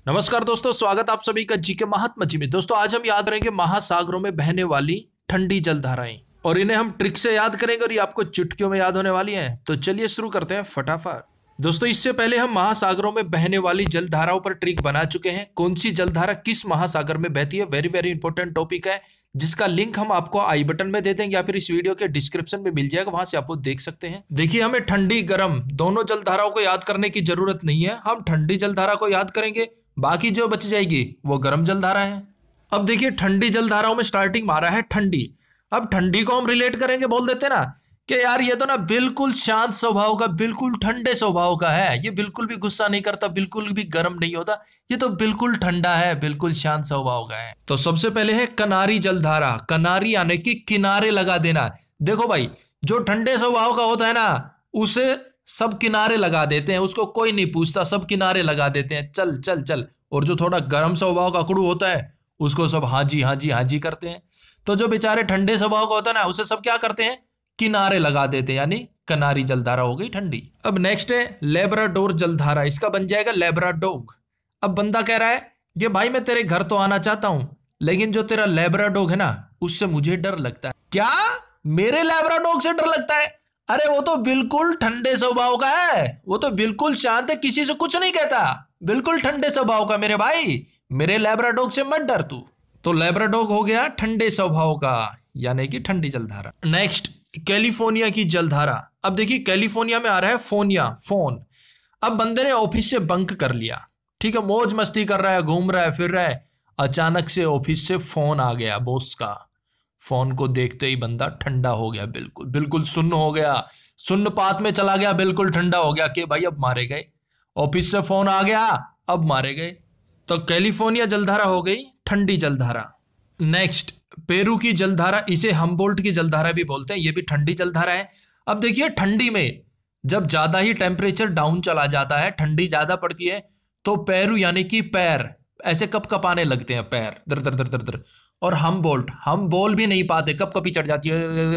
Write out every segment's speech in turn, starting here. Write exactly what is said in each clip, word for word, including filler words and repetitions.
नमस्कार दोस्तों, स्वागत आप सभी का जीके महात्मा जी में। दोस्तों आज हम याद करेंगे महासागरों में बहने वाली ठंडी जलधाराएं, और इन्हें हम ट्रिक से याद करेंगे और ये आपको चुटकियों में याद होने वाली हैं। तो चलिए शुरू करते हैं फटाफट। दोस्तों इससे पहले हम महासागरों में बहने वाली जलधाराओं पर ट्रिक बना चुके हैं। कौन सी जलधारा किस महासागर में बहती है, वेरी वेरी इंपॉर्टेंट टॉपिक है, जिसका लिंक हम आपको आई बटन में दे देंगे या फिर इस वीडियो के डिस्क्रिप्शन में मिल जाएगा, वहां से आप वो देख सकते हैं। देखिए हमें ठंडी गर्म दोनों जलधाराओं को याद करने की जरूरत नहीं है। हम ठंडी जलधारा को याद करेंगे, बाकी जो बच जाएगी वो गर्म जलधारा है। अब देखिए ठंडी जलधाराओं में स्टार्टिंग मारा है ठंडी। अब ठंडी को हम रिलेट करेंगे, बोल देते ना कि यार ये तो ना बिल्कुल शांत स्वभाव का, बिल्कुल ठंडे स्वभाव का है, ये बिल्कुल भी गुस्सा नहीं करता, बिल्कुल भी गर्म नहीं होता, ये तो बिल्कुल ठंडा है, बिल्कुल शांत स्वभाव का है। तो सबसे पहले है कनारी जलधारा। कनारी यानी कि किनारे लगा देना। देखो भाई, जो ठंडे स्वभाव का होता है ना उसे सब किनारे लगा देते हैं, उसको कोई नहीं पूछता, सब किनारे लगा देते हैं, चल चल चल। और जो थोड़ा गर्म स्वभाव का अकड़ू होता है उसको सब हाँ जी हाँ जी हाँ जी करते हैं। तो जो बेचारे ठंडे स्वभाव का होता है ना उसे सब क्या करते हैं, किनारे लगा देते हैं, यानी कनारी जलधारा हो गई ठंडी। अब नेक्स्ट है लेब्राडोर जलधारा। इसका बन जाएगा लेब्राडोग। अब बंदा कह रहा है कि भाई मैं तेरे घर तो आना चाहता हूं, लेकिन जो तेरा लेब्राडोग है ना उससे मुझे डर लगता है। क्या मेरे लेब्राडोग से डर लगता है? अरे वो तो बिल्कुल ठंडे स्वभाव का है, वो तो बिल्कुल शांत है, किसी से कुछ नहीं कहता, बिल्कुल ठंडे स्वभाव का मेरे भाई, मेरे लेब्राडोग से मत डर तू। तो लेब्राडोग हो गया ठंडे स्वभाव का, यानी कि ठंडी जलधारा। नेक्स्ट कैलिफोर्निया की जलधारा। अब देखिए कैलिफोर्निया में आ रहा है फोनिया, फोन। अब बंदे ने ऑफिस से बंक कर लिया, ठीक है, मौज मस्ती कर रहा है, घूम रहा है, फिर रहा है, अचानक से ऑफिस से फोन आ गया बॉस का। फोन को देखते ही बंदा ठंडा हो गया, बिल्कुल बिल्कुल सुन्न हो गया, सुन्नपात में चला गया, बिल्कुल ठंडा हो गया कि भाई अब मारे गए, ऑफिस से फोन आ गया, अब मारे गए। तो कैलिफोर्निया जलधारा हो गई ठंडी जलधारा। नेक्स्ट पेरू की जलधारा, इसे हम्बोल्ट की जलधारा भी बोलते हैं, ये भी ठंडी जलधारा है। अब देखिए ठंडी में जब ज्यादा ही टेम्परेचर डाउन चला जाता है, ठंडी ज्यादा पड़ती है, तो पेरू यानी कि पैर ऐसे कप कपाने लगते हैं, पैर दर दर दर दर दर। और हम बोल्ट, हम बोल भी नहीं पाते, कप कपी चढ़ जाती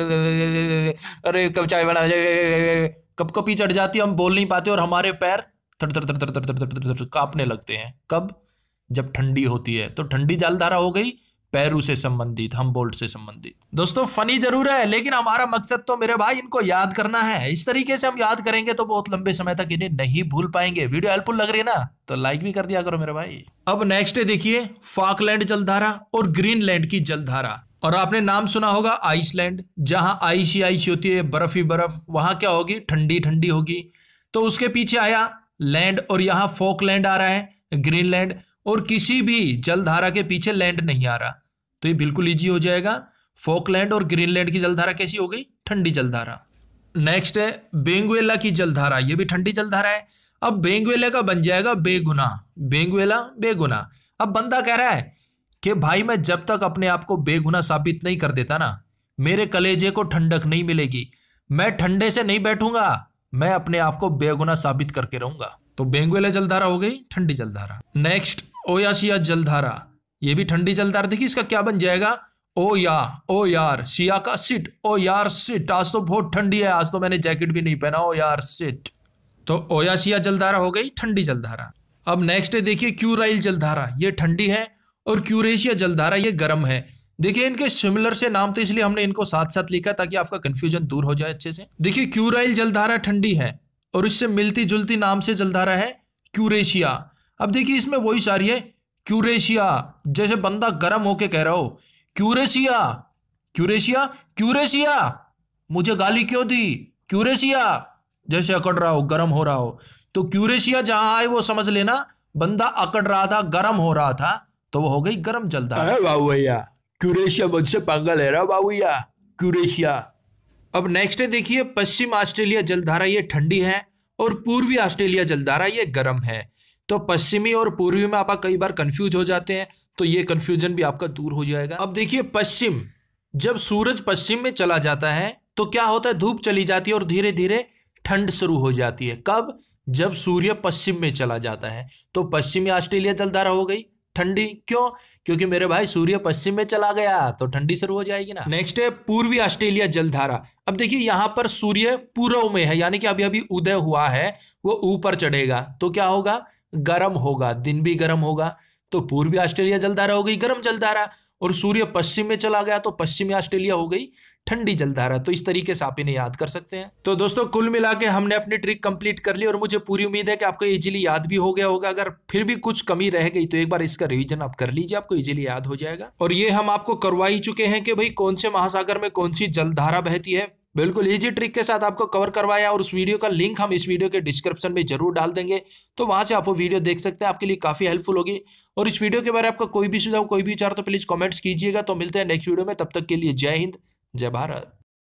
है, अरे कब चाय बना, कप कपी चढ़ जाती है, हम बोल नहीं पाते और हमारे पैर थर थर थर थर थर थर थर थर कांपने लगते हैं। कब? जब ठंडी होती है। तो ठंडी जलधारा हो गई पेरू से संबंधित, हम बोल्ट से संबंधित। दोस्तों फनी जरूर है, लेकिन हमारा मकसद तो मेरे भाई इनको याद करना है। इस तरीके से हम याद करेंगे तो बहुत लंबे समय तक इन्हें नहीं भूल पाएंगे। वीडियो हेल्पफुल लग रही है ना, तो लाइक भी कर दिया करो मेरे भाई। अब नेक्स्ट है देखिए फॉकलैंड जलधारा और ग्रीनलैंड की जलधारा। और आपने नाम सुना होगा आइसलैंड, जहां आइस ही आइस होती है, बर्फ ही बर्फ, वहां क्या होगी, ठंडी ठंडी होगी। तो उसके पीछे आया लैंड, और यहाँ फॉकलैंड आ रहा है, ग्रीनलैंड, और किसी भी जलधारा के पीछे लैंड नहीं आ रहा, तो ये बिल्कुल इजी हो जाएगा। फॉकलैंड और ग्रीनलैंड की जलधारा कैसी हो गई, ठंडी जलधारा। नेक्स्ट है बेंगुएला की जलधारा, ये भी ठंडी जलधारा है। अब बेंगुएला का बन जाएगा बेगुना, बेंगुएला बेगुना। अब बंदा कह रहा है कि भाई मैं जब तक अपने आप को बेगुना साबित नहीं कर देता ना, मेरे कलेजे को ठंडक नहीं मिलेगी, मैं ठंडे से नहीं बैठूंगा, मैं अपने आप को बेगुना साबित करके रहूंगा। तो बेंगुएला जलधारा हो गई ठंडी जलधारा। नेक्स्ट ओयासिया जलधारा, ये भी ठंडी जलधारा। देखिए इसका क्या बन जाएगा, ओ या ओ यार, सिया का सिट, ओ यार सिट, आज तो बहुत ठंडी है, आज तो मैंने जैकेट भी नहीं पहना, ओ यार सिट। तो ओयासिया जलधारा हो गई ठंडी जलधारा। अब नेक्स्ट है देखिए क्यूराइल जलधारा, ये ठंडी है, और क्यूरेशिया जलधारा ये गर्म है। देखिए इनके सिमिलर से नाम, तो इसलिए हमने इनको साथ साथ लिखा ताकि आपका कंफ्यूजन दूर हो जाए अच्छे से। देखिए क्यूराइल जलधारा ठंडी है, और इससे मिलती जुलती नाम से जलधारा है क्यूरेशिया। अब देखिए इसमें वही सारी है क्यूरेशिया, जैसे बंदा गर्म होके कह रहा हो क्यूरेशिया, क्यूरेशिया, क्यूरेशिया, मुझे गाली क्यों दी, क्यूरेशिया, जैसे अकड़ रहा हो, गर्म हो रहा हो। तो क्यूरेशिया जहां आए वो समझ लेना बंदा अकड़ रहा था, गर्म हो रहा था, तो वो हो गई गर्म जलधारा। बाबू भैया क्यूरेशिया मुझसे पंगा ले रहा बाबू भैया, क्यूरेशिया। अब नेक्स्ट है देखिए पश्चिम ऑस्ट्रेलिया जलधारा, ये ठंडी है, और पूर्वी ऑस्ट्रेलिया जलधारा ये गर्म है। तो पश्चिमी और पूर्वी में आप कई बार कंफ्यूज हो जाते हैं, तो ये कंफ्यूजन भी आपका दूर हो जाएगा। अब देखिए पश्चिम, जब सूरज पश्चिम में चला जाता है तो क्या होता है, धूप चली जाती है और धीरे धीरे ठंड शुरू हो जाती है। कब? जब सूर्य पश्चिम में चला जाता है। तो पश्चिमी ऑस्ट्रेलिया जलधारा हो गई ठंडी। क्यों? क्योंकि मेरे भाई सूर्य पश्चिम में चला गया तो ठंडी शुरू हो जाएगी ना। नेक्स्ट है पूर्वी ऑस्ट्रेलिया जलधारा। अब देखिए यहां पर सूर्य पूर्व में है, यानी कि अभी अभी उदय हुआ है, वो ऊपर चढ़ेगा तो क्या होगा, गर्म होगा, दिन भी गर्म होगा तो पूर्वी ऑस्ट्रेलिया जलधारा हो गई गर्म जलधारा, और सूर्य पश्चिम में चला गया तो पश्चिमी ऑस्ट्रेलिया हो गई ठंडी जलधारा। तो इस तरीके से आप इन्हें याद कर सकते हैं। तो दोस्तों कुल मिला के हमने अपनी ट्रिक कंप्लीट कर ली और मुझे पूरी उम्मीद है कि आपको इजीली याद भी हो गया होगा। अगर फिर भी कुछ कमी रह गई तो एक बार इसका रिवीजन आप कर लीजिए, आपको इजीली याद हो जाएगा। और ये हम आपको करवा ही चुके हैं कि भाई कौन से महासागर में कौन सी जलधारा बहती है, बिल्कुल इजी ट्रिक के साथ आपको कवर करवाया। और उस वीडियो का लिंक हम इस वीडियो के डिस्क्रिप्शन में जरूर डाल देंगे, तो वहां से आप वो वीडियो देख सकते हैं, आपके लिए काफी हेल्पफुल होगी। और इस वीडियो के बारे में आपका कोई भी सुझाव कोई भी विचार तो प्लीज कमेंट्स कीजिएगा। तो मिलते हैं नेक्स्ट वीडियो में, तब तक के लिए जय हिंद जय भारत।